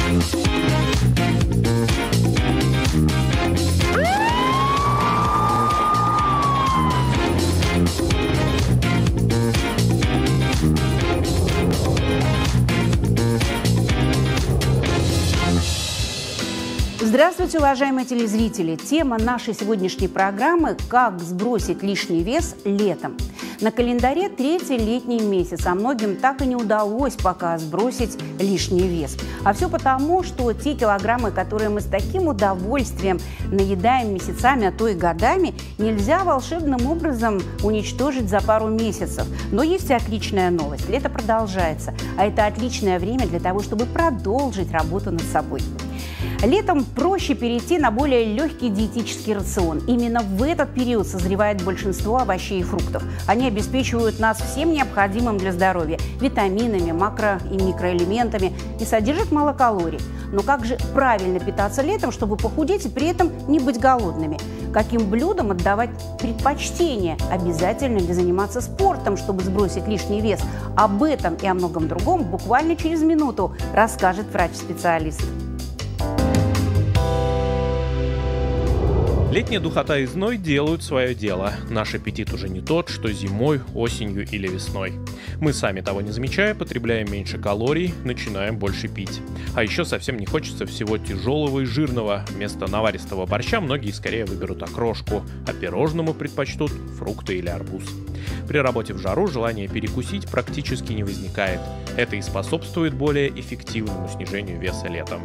Здравствуйте, уважаемые телезрители! Тема нашей сегодняшней программы – «Как сбросить лишний вес летом». На календаре третий летний месяц, а многим так и не удалось пока сбросить лишний вес. А все потому, что те килограммы, которые мы с таким удовольствием наедаем месяцами, а то и годами, нельзя волшебным образом уничтожить за пару месяцев. Но есть и отличная новость. Лето продолжается, а это отличное время для того, чтобы продолжить работу над собой. Летом проще перейти на более легкий диетический рацион. Именно в этот период созревает большинство овощей и фруктов. Они обеспечивают нас всем необходимым для здоровья – витаминами, макро- и микроэлементами и содержат мало калорий. Но как же правильно питаться летом, чтобы похудеть и при этом не быть голодными? Каким блюдам отдавать предпочтение? Обязательно ли заниматься спортом, чтобы сбросить лишний вес? Об этом и о многом другом буквально через минуту расскажет врач-специалист. Летняя духота и зной делают свое дело. Наш аппетит уже не тот, что зимой, осенью или весной. Мы сами того не замечая, потребляем меньше калорий, начинаем больше пить. А еще совсем не хочется всего тяжелого и жирного. Вместо наваристого борща многие скорее выберут окрошку, а пирожному предпочтут фрукты или арбуз. При работе в жару желание перекусить практически не возникает. Это и способствует более эффективному снижению веса летом.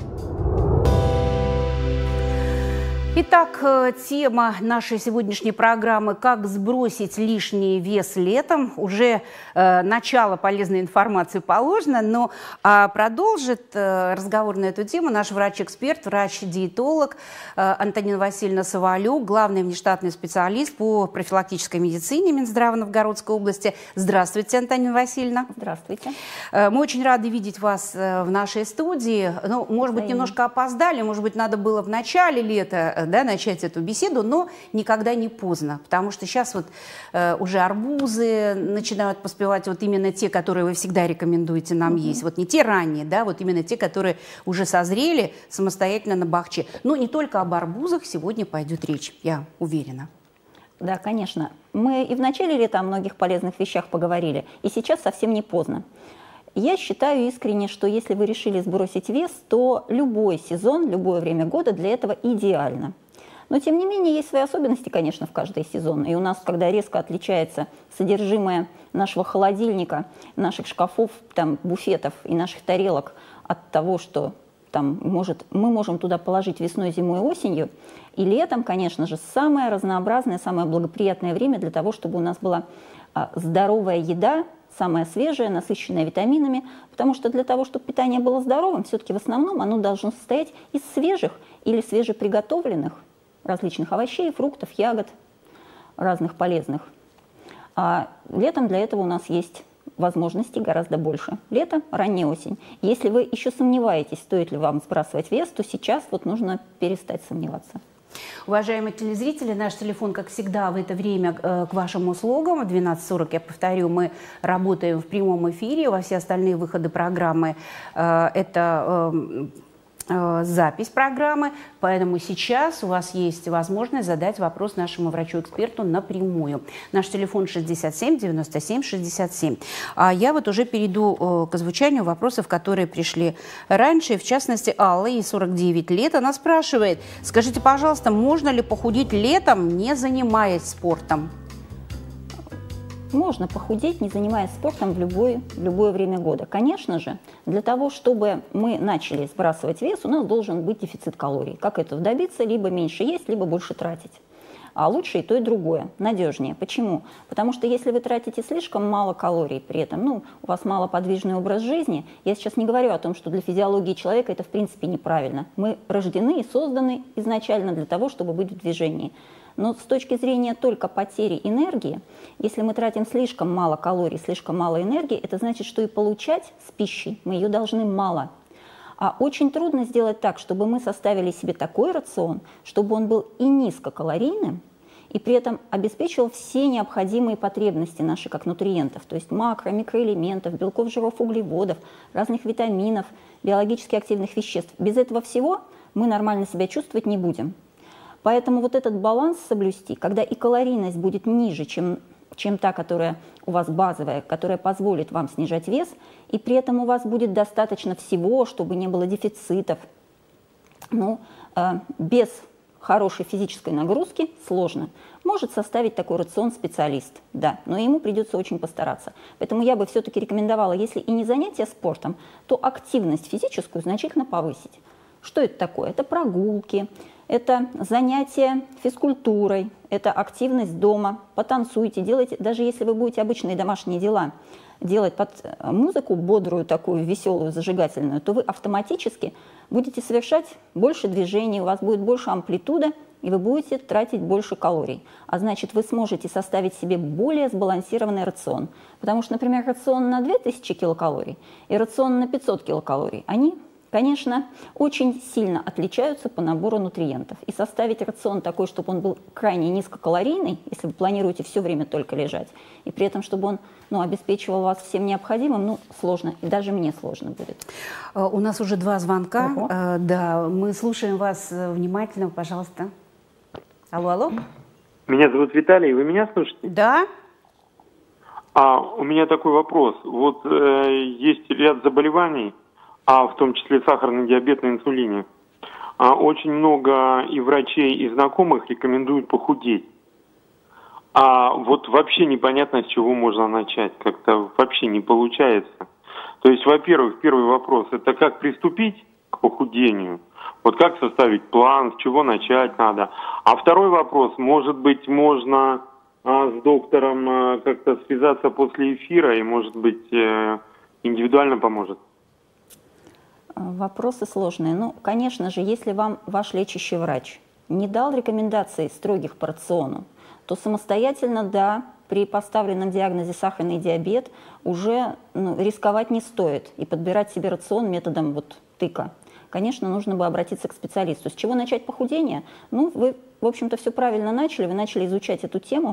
Итак, тема нашей сегодняшней программы «Как сбросить лишний вес летом». Уже начало полезной информации положено, но продолжит разговор на эту тему наш врач-эксперт, врач-диетолог Антонина Васильевна Савалюк, главный внештатный специалист по профилактической медицине Минздрава Новгородской области. Здравствуйте, Антонина Васильевна. Здравствуйте. Мы очень рады видеть вас в нашей студии. Ну, может быть, немножко опоздали, может быть, надо было в начале лета начать эту беседу, но никогда не поздно, потому что сейчас вот уже арбузы начинают поспевать, вот именно те, которые вы всегда рекомендуете нам есть, вот не те ранние, да, вот именно те, которые уже созрели самостоятельно на бахче. Но не только об арбузах сегодня пойдет речь, я уверена. Да, конечно. Мы и в начале лета о многих полезных вещах поговорили, и сейчас совсем не поздно. Я считаю искренне, что если вы решили сбросить вес, то любой сезон, любое время года для этого идеально. Но, тем не менее, есть свои особенности, конечно, в каждый сезон. И у нас, когда резко отличается содержимое нашего холодильника, наших шкафов, там, буфетов и наших тарелок от того, что там, мы можем туда положить весной, зимой и осенью, и летом, конечно же, самое разнообразное, самое благоприятное время для того, чтобы у нас была здоровая еда, самое свежее, насыщенное витаминами, потому что для того, чтобы питание было здоровым, все-таки в основном оно должно состоять из свежих или свежеприготовленных различных овощей, фруктов, ягод, разных полезных. А летом для этого у нас есть возможностей гораздо больше. Лето, ранняя осень. Если вы еще сомневаетесь, стоит ли вам сбрасывать вес, то сейчас вот нужно перестать сомневаться. Уважаемые телезрители, наш телефон, как всегда, в это время к вашим услугам. В 12:40, я повторю, мы работаем в прямом эфире. Во все остальные выходы программы это запись программы. Поэтому сейчас у вас есть возможность задать вопрос нашему врачу-эксперту напрямую. Наш телефон 67 97 67. А я вот уже перейду к озвучанию вопросов, которые пришли раньше. В частности, Алла, ей 49 лет. Она спрашивает: скажите, пожалуйста, можно ли похудеть летом, не занимаясь спортом? Можно похудеть, не занимаясь спортом в любое время года. Конечно же, для того, чтобы мы начали сбрасывать вес, у нас должен быть дефицит калорий. Как этого добиться? Либо меньше есть, либо больше тратить. А лучше и то, и другое, надежнее. Почему? Потому что если вы тратите слишком мало калорий, при этом у вас малоподвижный образ жизни, я сейчас не говорю о том, что для физиологии человека это в принципе неправильно. Мы рождены и созданы изначально для того, чтобы быть в движении. Но с точки зрения только потери энергии, если мы тратим слишком мало калорий, слишком мало энергии, это значит, что и получать с пищей мы ее должны мало. А очень трудно сделать так, чтобы мы составили себе такой рацион, чтобы он был и низкокалорийным, и при этом обеспечивал все необходимые потребности наши как нутриентов, то есть макро, микроэлементов, белков, жиров, углеводов, разных витаминов, биологически активных веществ. Без этого всего мы нормально себя чувствовать не будем. Поэтому вот этот баланс соблюсти, когда и калорийность будет ниже, чем та, которая у вас базовая, которая позволит вам снижать вес, и при этом у вас будет достаточно всего, чтобы не было дефицитов. Без хорошей физической нагрузки сложно. Может составить такой рацион специалист, да, но ему придется очень постараться. Поэтому я бы все-таки рекомендовала, если и не занятие спортом, то активность физическую значительно повысить. Что это такое? Это прогулки, это занятия физкультурой, это активность дома, потанцуйте, делайте, даже если вы будете обычные домашние дела делать под музыку бодрую, такую веселую, зажигательную, то вы автоматически будете совершать больше движений, у вас будет больше амплитуда, и вы будете тратить больше калорий. А значит, вы сможете составить себе более сбалансированный рацион. Потому что, например, рацион на 2000 килокалорий и рацион на 500 килокалорий, они, конечно, очень сильно отличаются по набору нутриентов. И составить рацион такой, чтобы он был крайне низкокалорийный, если вы планируете все время только лежать, и при этом, чтобы он обеспечивал вас всем необходимым, сложно, и даже мне сложно будет. У нас уже 2 звонка. Да, мы слушаем вас внимательно, пожалуйста. Алло, алло. Меня зовут Виталий, вы меня слышите? Да. У меня такой вопрос. Вот есть ряд заболеваний, в том числе сахарный диабет на инсулине. Очень много и врачей, и знакомых рекомендуют похудеть. Вот вообще непонятно, с чего можно начать. Как-то вообще не получается. То есть, во-первых, первый вопрос – это как приступить к похудению? Вот как составить план, с чего начать надо? А второй вопрос, может быть, можно с доктором как-то связаться после эфира и, может быть, индивидуально поможет? Вопросы сложные. Конечно же, если вам ваш лечащий врач не дал рекомендаций строгих по рациону, то самостоятельно, да, при поставленном диагнозе сахарный диабет уже рисковать не стоит и подбирать себе рацион методом тыка. Конечно, нужно бы обратиться к специалисту. С чего начать похудение? Вы, в общем-то, все правильно начали, вы начали изучать эту тему.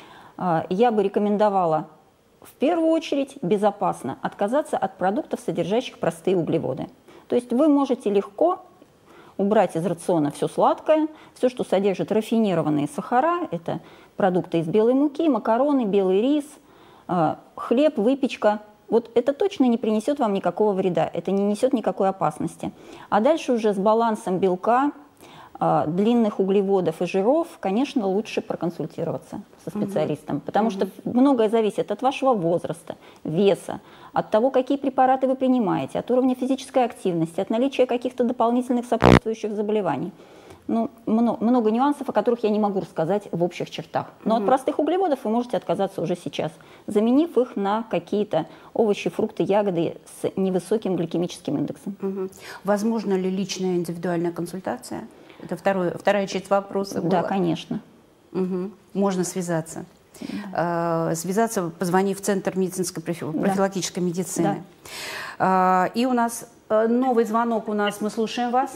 Я бы рекомендовала в первую очередь безопасно отказаться от продуктов, содержащих простые углеводы. То есть вы можете легко убрать из рациона все сладкое, все, что содержит рафинированные сахара, это продукты из белой муки, макароны, белый рис, хлеб, выпечка. Вот это точно не принесет вам никакого вреда, это не несет никакой опасности. А дальше уже с балансом белка, длинных углеводов и жиров, конечно, лучше проконсультироваться со специалистом, потому что многое зависит от вашего возраста, веса, от того, какие препараты вы принимаете, от уровня физической активности, от наличия каких-то дополнительных сопутствующих заболеваний. Много нюансов, о которых я не могу рассказать в общих чертах. Но от простых углеводов вы можете отказаться уже сейчас, заменив их на какие-то овощи, фрукты, ягоды с невысоким гликемическим индексом. Возможно ли личная индивидуальная консультация? Это вторая часть вопроса была. Да, конечно. Можно связаться. Связаться, позвонив в Центр медицинской профилактической медицины. Да. И у нас новый звонок мы слушаем вас.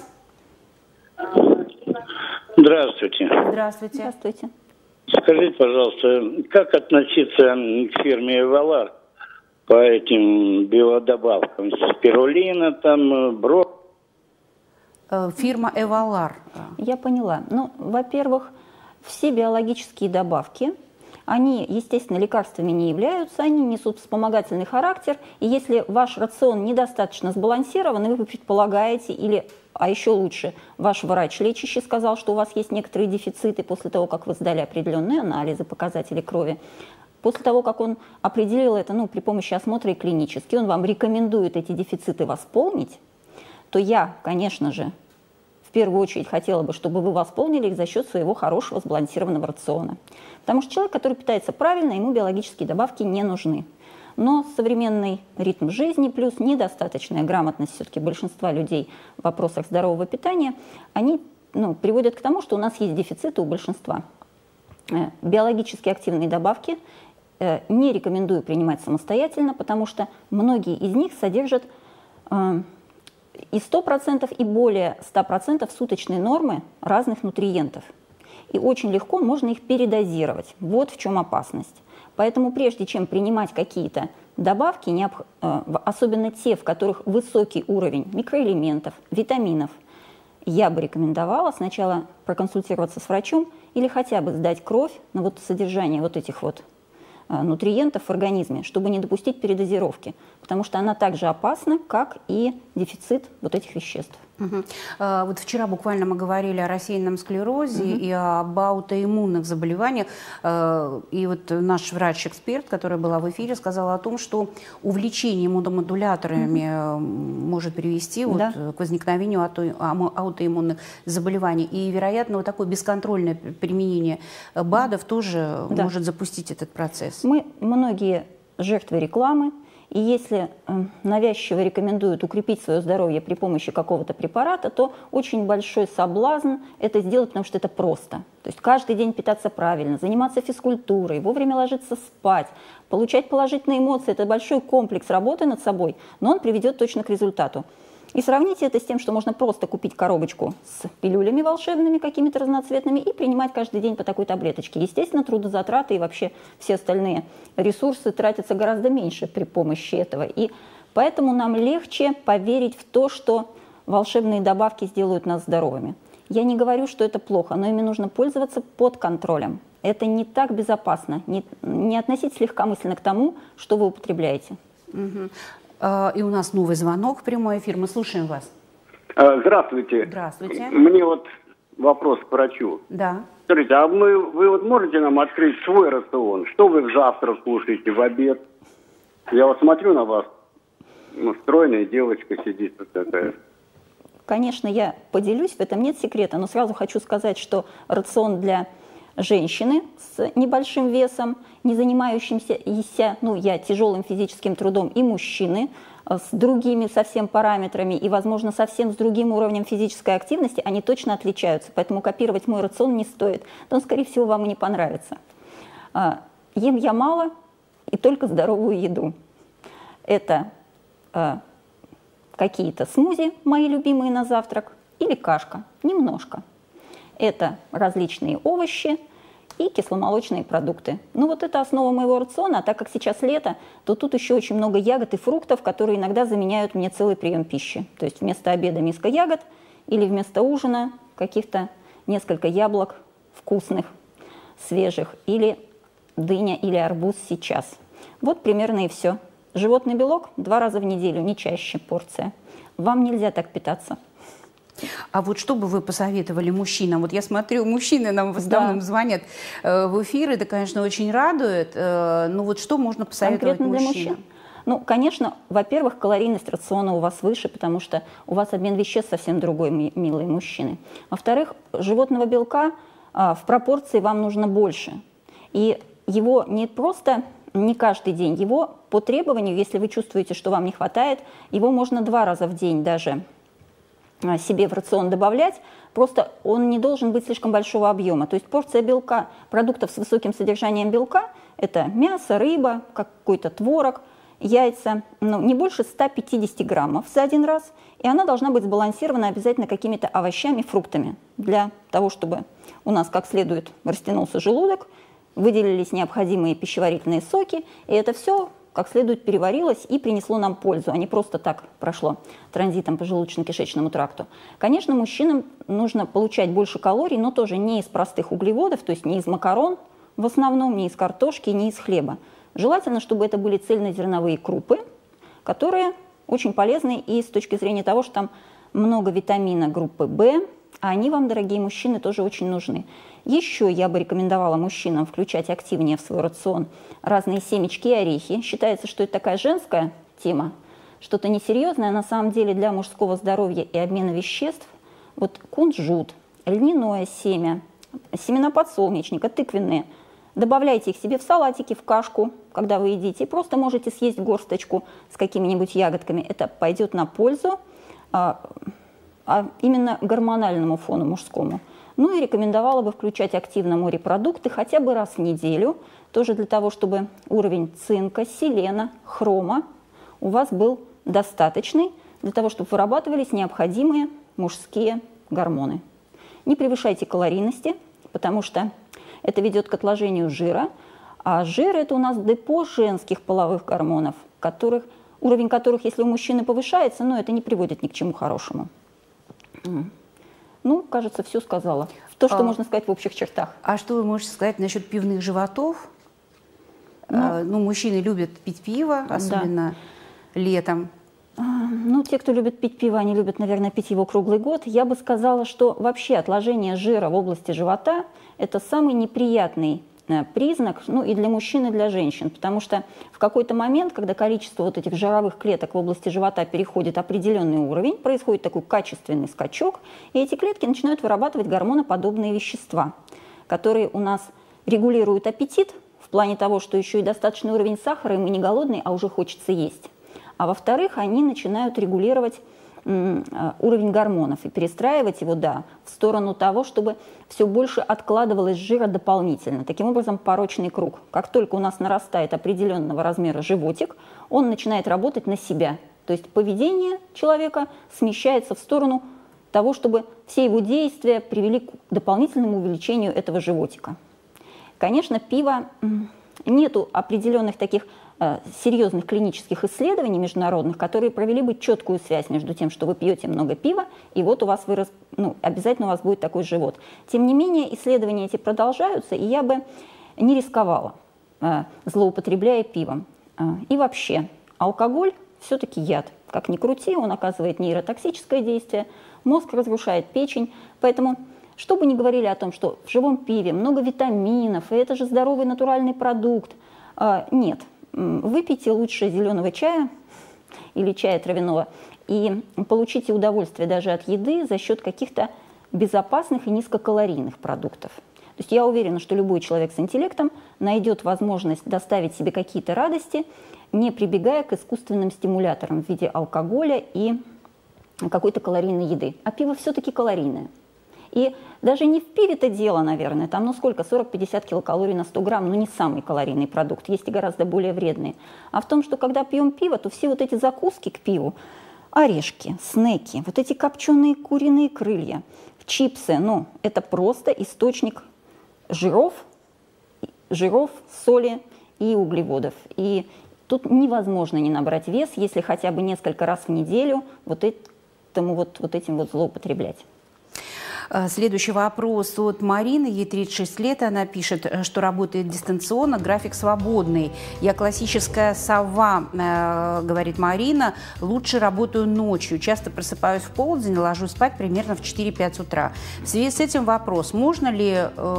Здравствуйте. Здравствуйте. Здравствуйте. Скажите, пожалуйста, как относиться к фирме «Эвалар» по этим биодобавкам? Спирулина, Фирма «Эвалар». Я поняла. Во-первых, все биологические добавки, они, естественно, лекарствами не являются, они несут вспомогательный характер, и если ваш рацион недостаточно сбалансирован, и вы предполагаете, а еще лучше, ваш врач лечащий сказал, что у вас есть некоторые дефициты после того, как вы сдали определенные анализы, показатели крови, после того, как он определил это при помощи осмотра и клинически, он вам рекомендует эти дефициты восполнить, то я, конечно же, в первую очередь хотела бы, чтобы вы восполнили их за счет своего хорошего сбалансированного рациона. Потому что человек, который питается правильно, ему биологические добавки не нужны. Но современный ритм жизни плюс недостаточная грамотность все-таки большинства людей в вопросах здорового питания, они приводят к тому, что у нас есть дефициты у большинства. Биологически активные добавки не рекомендую принимать самостоятельно, потому что многие из них содержат и 100% и более 100% суточной нормы разных нутриентов. и очень легко можно их передозировать. Вот в чем опасность. Поэтому прежде чем принимать какие-то добавки, особенно те, в которых высокий уровень микроэлементов, витаминов, я бы рекомендовала сначала проконсультироваться с врачом или хотя бы сдать кровь на вот содержание вот этих вот нутриентов в организме, чтобы не допустить передозировки, потому что она также опасна, как и дефицит вот этих веществ. Вот вчера буквально мы говорили о рассеянном склерозе и об аутоиммунных заболеваниях. И вот наш врач-эксперт, которая была в эфире, сказала о том, что увлечение иммуномодуляторами может привести к возникновению аутоиммунных заболеваний. И, вероятно, вот такое бесконтрольное применение БАДов тоже может запустить этот процесс. Мы многие жертвы рекламы. И если навязчиво рекомендуют укрепить свое здоровье при помощи какого-то препарата, то очень большой соблазн это сделать, потому что это просто. То есть каждый день питаться правильно, заниматься физкультурой, вовремя ложиться спать, получать положительные эмоции. Это большой комплекс работы над собой, но он приведет точно к результату. И сравните это с тем, что можно просто купить коробочку с пилюлями волшебными, какими-то разноцветными, и принимать каждый день по такой таблеточке. Естественно, трудозатраты и вообще все остальные ресурсы тратятся гораздо меньше при помощи этого. И поэтому нам легче поверить в то, что волшебные добавки сделают нас здоровыми. Я не говорю, что это плохо, но ими нужно пользоваться под контролем. Это не так безопасно. Не относитесь легкомысленно к тому, что вы употребляете. И у нас новый звонок в прямой эфир. Мы слушаем вас. Здравствуйте. Здравствуйте. Мне вот вопрос к врачу. Да. Скажите, а вы вот можете нам открыть свой рацион? Что вы в завтрак кушаете, в обед? Я вот смотрю на вас, стройная девочка сидит вот такая. Конечно, я поделюсь, в этом нет секрета, но сразу хочу сказать, что рацион для женщины с небольшим весом, не занимающимся тяжелым физическим трудом, и мужчины с другими совсем параметрами и, возможно, совсем с другим уровнем физической активности, они точно отличаются. Поэтому копировать мой рацион не стоит. Он, скорее всего, вам и не понравится. Ем я мало и только здоровую еду. Это какие-то смузи, мои любимые на завтрак, или кашка, немножко. Это различные овощи и кисломолочные продукты. Ну вот это основа моего рациона, а так как сейчас лето, то тут еще очень много ягод и фруктов, которые иногда заменяют мне целый прием пищи. То есть вместо обеда миска ягод или вместо ужина каких-то несколько яблок вкусных, свежих, или дыня или арбуз сейчас. Вот примерно и все. Животный белок 2 раза в неделю, не чаще порция. Вам нельзя так питаться. А вот что бы вы посоветовали мужчинам? Вот я смотрю, мужчины нам в основном звонят в эфир, это, конечно, очень радует. Но вот что можно посоветовать конкретно мужчинам? Для мужчин? Ну, конечно, во-первых, калорийность рациона у вас выше, потому что у вас обмен веществ совсем другой, милые мужчины. Во-вторых, животного белка в пропорции вам нужно больше. И его не просто не каждый день, его по требованию, если вы чувствуете, что вам не хватает, его можно 2 раза в день даже себе в рацион добавлять, просто он не должен быть слишком большого объема. То есть порция белка, продуктов с высоким содержанием белка, это мясо, рыба, какой-то творог, яйца, не больше 150 граммов за 1 раз, и она должна быть сбалансирована обязательно какими-то овощами, фруктами, для того, чтобы у нас как следует растянулся желудок, выделились необходимые пищеварительные соки, и это все как следует переварилось и принесло нам пользу, а не просто так прошло транзитом по желудочно-кишечному тракту. Конечно, мужчинам нужно получать больше калорий, но тоже не из простых углеводов, то есть не из макарон в основном, не из картошки, не из хлеба. Желательно, чтобы это были цельнозерновые крупы, которые очень полезны и с точки зрения того, что там много витамина группы В, а они вам, дорогие мужчины, тоже очень нужны. Еще я бы рекомендовала мужчинам включать активнее в свой рацион разные семечки и орехи. Считается, что это такая женская тема, что-то несерьезное, а на самом деле для мужского здоровья и обмена веществ. Вот кунжут, льняное семя, семена подсолнечника, тыквенные. Добавляйте их себе в салатики, в кашку, когда вы едите. И просто можете съесть горсточку с какими-нибудь ягодками. Это пойдет на пользу именно гормональному фону мужскому. Ну и рекомендовала бы включать активно морепродукты хотя бы раз в неделю, тоже для того, чтобы уровень цинка, селена, хрома у вас был достаточный, для того, чтобы вырабатывались необходимые мужские гормоны. Не превышайте калорийности, потому что это ведет к отложению жира, а жир – это у нас депо женских половых гормонов, уровень которых, если у мужчины повышается, это не приводит ни к чему хорошему. Кажется, все сказала. То, что можно сказать в общих чертах. А что вы можете сказать насчет пивных животов? Мужчины любят пить пиво, особенно летом. Те, кто любит пить пиво, они любят, наверное, пить его круглый год. Я бы сказала, что вообще отложение жира в области живота – это самый неприятный признак, и для мужчин, и для женщин, потому что в какой-то момент, когда количество вот этих жировых клеток в области живота переходит определенный уровень, происходит такой качественный скачок, и эти клетки начинают вырабатывать гормоноподобные вещества, которые у нас регулируют аппетит в плане того, что еще и достаточный уровень сахара, и мы не голодные, а уже хочется есть. А во-вторых, они начинают регулировать уровень гормонов и перестраивать его, в сторону того, чтобы все больше откладывалось жира дополнительно. Таким образом, порочный круг. Как только у нас нарастает определенного размера животик, он начинает работать на себя. То есть поведение человека смещается в сторону того, чтобы все его действия привели к дополнительному увеличению этого животика. Конечно, пиво, нету определенных таких серьезных клинических исследований международных, которые провели бы четкую связь между тем, что вы пьете много пива, и вот у вас обязательно у вас будет такой живот. Тем не менее, исследования эти продолжаются, и я бы не рисковала, злоупотребляя пивом. И вообще, алкоголь все-таки яд. Как ни крути, он оказывает нейротоксическое действие, мозг разрушает печень, поэтому, что бы ни говорили о том, что в живом пиве много витаминов, и это же здоровый натуральный продукт, нет. Выпейте лучше зеленого чая или чая травяного и получите удовольствие даже от еды за счет каких-то безопасных и низкокалорийных продуктов. То есть я уверена, что любой человек с интеллектом найдет возможность доставить себе какие-то радости, не прибегая к искусственным стимуляторам в виде алкоголя и какой-то калорийной еды. А пиво все-таки калорийное. И даже не в пиве-то дело, наверное, там, 40-50 килокалорий на 100 грамм, не самый калорийный продукт, есть и гораздо более вредные. А в том, что когда пьем пиво, то все вот эти закуски к пиву, орешки, снеки, вот эти копченые куриные крылья, чипсы, это просто источник жиров, соли и углеводов. И тут невозможно не набрать вес, если хотя бы несколько раз в неделю этим злоупотреблять. Следующий вопрос от Марины, ей 36 лет, она пишет, что работает дистанционно, график свободный. Я классическая сова, говорит Марина, лучше работаю ночью, часто просыпаюсь в полдень, ложусь спать примерно в 4-5 утра. В связи с этим вопрос, можно ли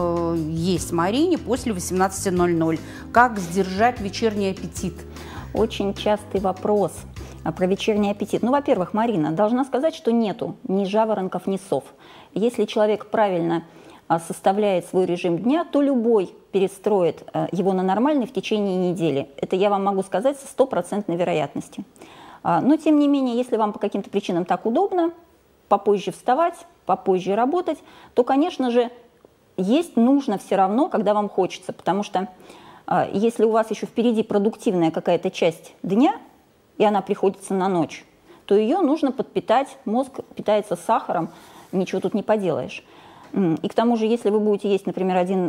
есть Марине после 18:00? Как сдержать вечерний аппетит? Очень частый вопрос про вечерний аппетит. Во-первых, Марина, должна сказать, что нету ни жаворонков, ни сов. Если человек правильно составляет свой режим дня, то любой перестроит его на нормальный в течение недели. Это я вам могу сказать со 100% вероятностью. Но, тем не менее, если вам по каким-то причинам так удобно, попозже вставать, попозже работать, то, конечно же, есть нужно все равно, когда вам хочется. Потому что если у вас еще впереди продуктивная какая-то часть дня, и она приходится на ночь, то ее нужно подпитать. Мозг питается сахаром, ничего тут не поделаешь. И к тому же, если вы будете есть, например, один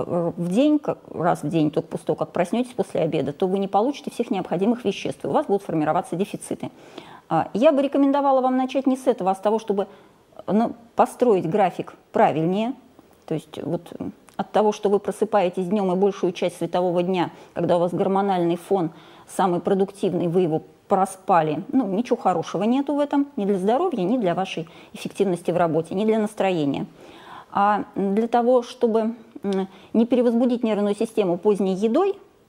в день, раз в день, только после того, как проснетесь после обеда, то вы не получите всех необходимых веществ, и у вас будут формироваться дефициты. Я бы рекомендовала вам начать не с этого, а с того, чтобы построить график правильнее. То есть от того, что вы просыпаетесь днем и большую часть светового дня, когда у вас гормональный фон самый продуктивный, вы его проспали, ничего хорошего нету в этом, ни для здоровья, ни для вашей эффективности в работе, ни для настроения. А для того, чтобы не перевозбудить нервную систему поздней едой,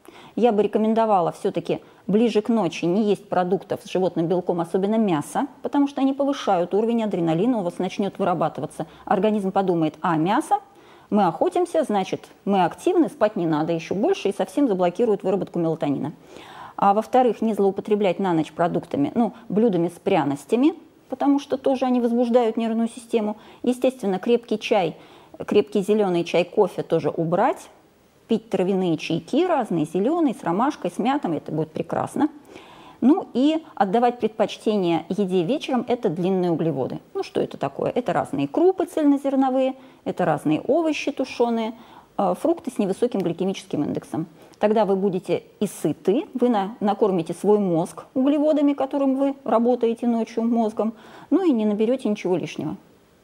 я бы рекомендовала все-таки ближе к ночи не есть продуктов с животным белком, особенно мясо, потому что они повышают уровень адреналина, у вас начнет вырабатываться. Организм подумает, мясо, мы охотимся, значит, мы активны, спать не надо еще больше, и совсем заблокирует выработку мелатонина. А во-вторых, не злоупотреблять на ночь продуктами, блюдами с пряностями, потому что тоже они возбуждают нервную систему. Естественно, крепкий чай, крепкий зеленый чай, кофе тоже убрать. Пить травяные чайки разные, зеленые, с ромашкой, с мятом, это будет прекрасно. Ну и отдавать предпочтение еде вечером – это длинные углеводы. Ну что это такое? Это разные крупы цельнозерновые, это разные овощи тушеные, фрукты с невысоким гликемическим индексом. Тогда вы будете и сыты, вы накормите свой мозг углеводами, которым вы работаете ночью мозгом, ну и не наберете ничего лишнего.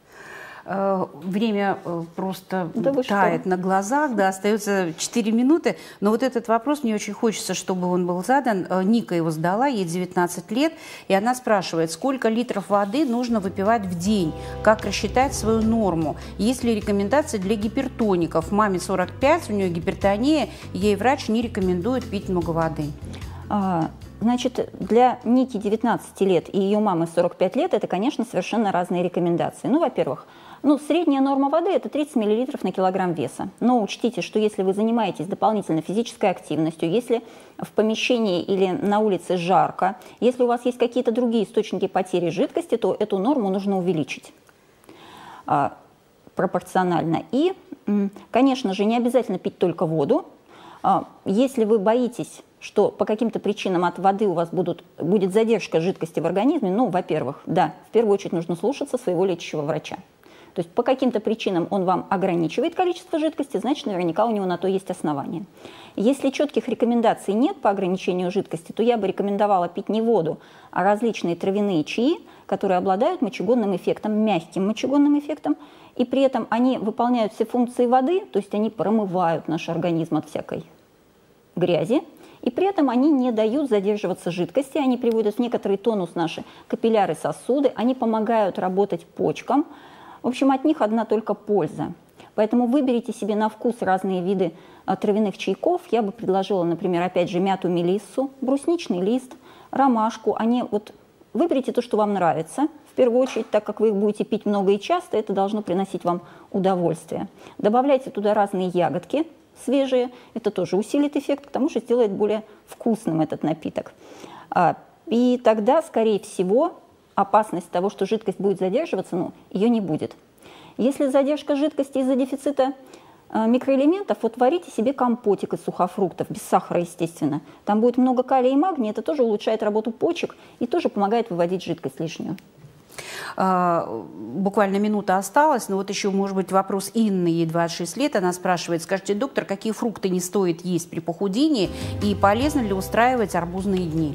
Время просто тает на глазах, да, остается 4 минуты. Но вот этот вопрос мне очень хочется, чтобы он был задан. Ника его задала, ей 19 лет, и она спрашивает, сколько литров воды нужно выпивать в день, как рассчитать свою норму, есть ли рекомендации для гипертоников. Маме 45, у нее гипертония, ей врач не рекомендует пить много воды. Значит, для Ники 19 лет и ее мамы 45 лет это, конечно, совершенно разные рекомендации. Ну, во-первых, средняя норма воды – это 30 мл на килограмм веса. Но учтите, что если вы занимаетесь дополнительно физической активностью, если в помещении или на улице жарко, если у вас есть какие-то другие источники потери жидкости, то эту норму нужно увеличить пропорционально. И, конечно же, не обязательно пить только воду. Если вы боитесь, что по каким-то причинам от воды у вас будет задержка жидкости в организме, во-первых, да, в первую очередь нужно слушаться своего лечащего врача. То есть по каким-то причинам он вам ограничивает количество жидкости, значит, наверняка у него на то есть основания. Если четких рекомендаций нет по ограничению жидкости, то я бы рекомендовала пить не воду, а различные травяные чаи, которые обладают мочегонным эффектом, мягким мочегонным эффектом, и при этом они выполняют все функции воды, то есть они промывают наш организм от всякой грязи, и при этом они не дают задерживаться жидкости, они приводят в некоторый тонус наши капилляры, сосуды, они помогают работать почкам. В общем, от них одна только польза. Поэтому выберите себе на вкус разные виды травяных чайков. Я бы предложила, например, опять же, мяту мелиссу, брусничный лист, ромашку. Выберите то, что вам нравится. В первую очередь, так как вы их будете пить много и часто, это должно приносить вам удовольствие. Добавляйте туда разные ягодки свежие. Это тоже усилит эффект, к тому же сделает более вкусным этот напиток. И тогда, скорее всего, опасность того, что жидкость будет задерживаться, ее не будет. Если задержка жидкости из-за дефицита микроэлементов, варите себе компотик из сухофруктов, без сахара, естественно. Там будет много калия и магния, это тоже улучшает работу почек и тоже помогает выводить жидкость лишнюю. Буквально минута осталась, но еще, может быть, вопрос Инны, ей 26 лет. Она спрашивает, скажите, доктор, какие фрукты не стоит есть при похудении и полезно ли устраивать арбузные дни?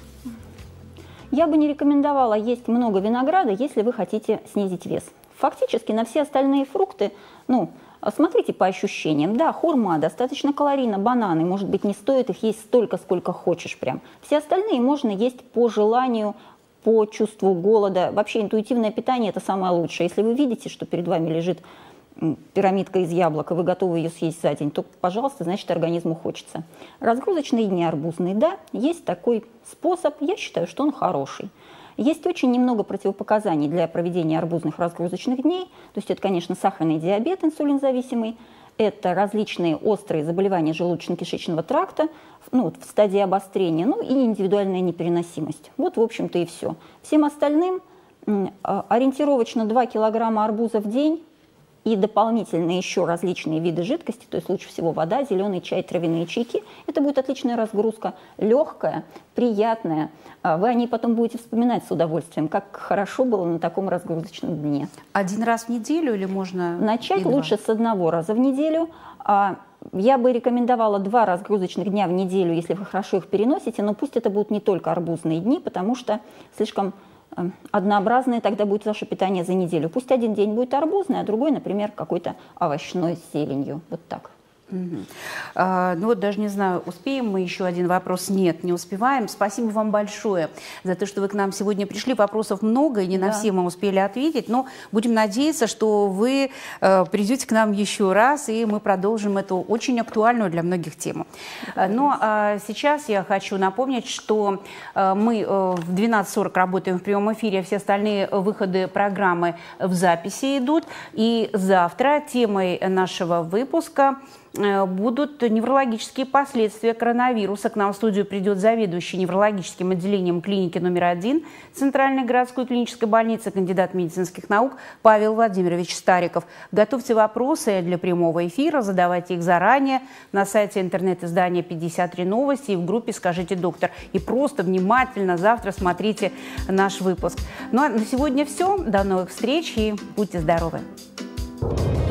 Я бы не рекомендовала есть много винограда, если вы хотите снизить вес. Фактически на все остальные фрукты, смотрите по ощущениям. Да, хурма достаточно калорийна, бананы, может быть, не стоит их есть столько, сколько хочешь прям. Все остальные можно есть по желанию, по чувству голода. Вообще интуитивное питание – это самое лучшее. Если вы видите, что перед вами лежит пирамидка из яблока, вы готовы ее съесть за день, то, пожалуйста, значит, организму хочется. Разгрузочные дни арбузные, да, есть такой способ, я считаю, что он хороший. Есть очень немного противопоказаний для проведения арбузных разгрузочных дней, то есть это, конечно, сахарный диабет инсулинзависимый, это различные острые заболевания желудочно-кишечного тракта, в стадии обострения, и индивидуальная непереносимость. Вот, в общем-то, и все. Всем остальным ориентировочно 2 килограмма арбуза в день и дополнительно еще различные виды жидкости, то есть лучше всего вода, зеленый чай, травяные чайки. Это будет отличная разгрузка, легкая, приятная. Вы о ней потом будете вспоминать с удовольствием, как хорошо было на таком разгрузочном дне. 1 раз в неделю или можно? Начать лучше с 1 раза в неделю. Я бы рекомендовала 2 разгрузочных дня в неделю, если вы хорошо их переносите, но пусть это будут не только арбузные дни, потому что слишком однообразное тогда будет ваше питание за неделю. Пусть один день будет арбузный, а другой, например, какой-то овощной с зеленью. Вот так. Даже не знаю, успеем мы еще один вопрос? Нет, не успеваем. Спасибо вам большое за то, что вы к нам сегодня пришли. Вопросов много, и не на все мы успели ответить, но будем надеяться, что вы придете к нам еще раз, и мы продолжим эту очень актуальную для многих тему. Но сейчас я хочу напомнить, что мы в 12:40 работаем в прямом эфире, а все остальные выходы программы в записи идут. И завтра темой нашего выпуска будут неврологические последствия коронавируса. К нам в студию придет заведующий неврологическим отделением клиники номер 1 Центральной городской клинической больницы, кандидат медицинских наук Павел Владимирович Стариков. Готовьте вопросы для прямого эфира, задавайте их заранее на сайте интернет-издания 53 новости и в группе «Скажите, доктор». И просто внимательно завтра смотрите наш выпуск. Ну а на сегодня все. До новых встреч и будьте здоровы.